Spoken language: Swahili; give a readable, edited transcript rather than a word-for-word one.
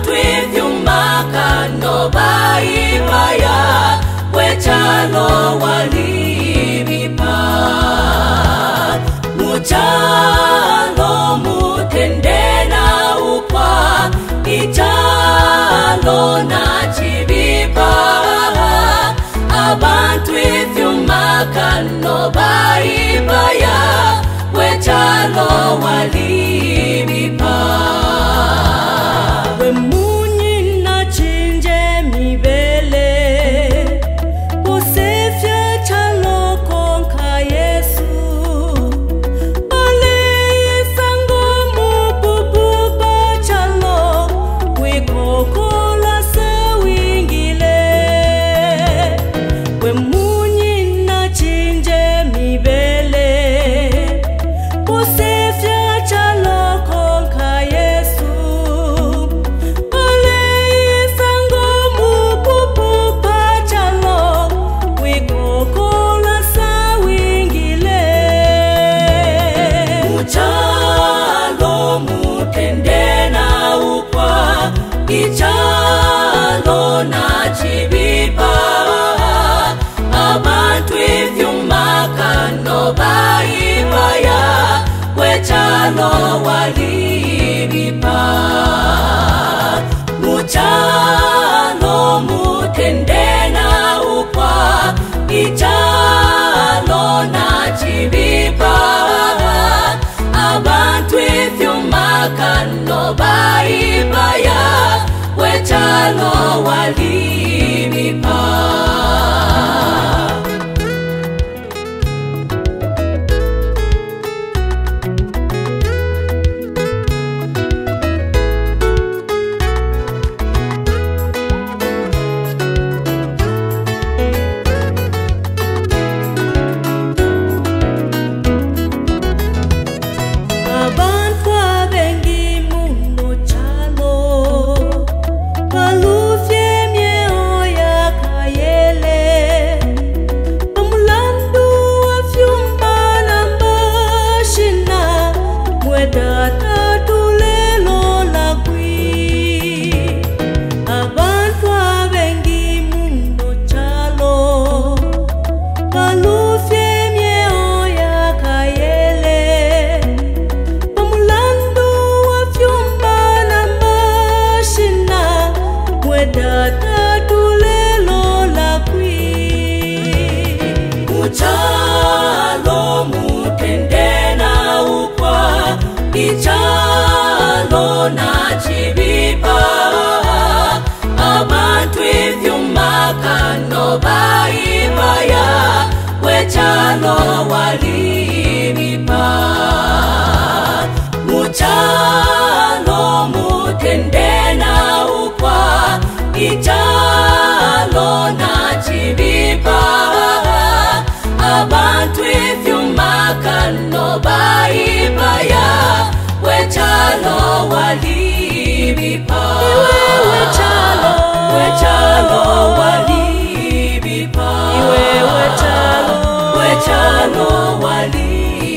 abantu ivyumaka no baibaya wechalo walibipa Muchalo mutendena upa Ichalo na chibipa abantu ivyumaka no baibaya wechalo walibipa Wemunyi na chinje mibele Usefya chalo konka Yesu Ale isango mubububa chalo Wikokola se wingile Wemunyi na chinje mibele Usefya chalo konka Yesu Ale isango mubububa chalo Wikokola sa wingile Muchalo mutendena ukwa Ichalo na chibipa abantu ivyumaka no baibaya wechalo walibipa Muchalo mutendena ukwa Ichalo na chibipa abantu ivyumaka no baibaya wechalo walibipa Abantu abengi muno chalo Balufye myeoya kayele Pamulandu afyumba na mbashina Mwedata tulelo lakwi Abantu abengi muno chalo Balufye myeoya kayele Pamulandu afyumba na mbashina Mwedata tulelo lakwi Muchalo mutendena ukwa Ichalo na chibipa abantu ivyumaka no baibaya wechalo walibipa Muchalo mutendena ukwa Ichalo na chibipa abantu ivyumaka no baibaya wechalo walibipa wechalo walibipa Iwe wechalo wechalo walibipa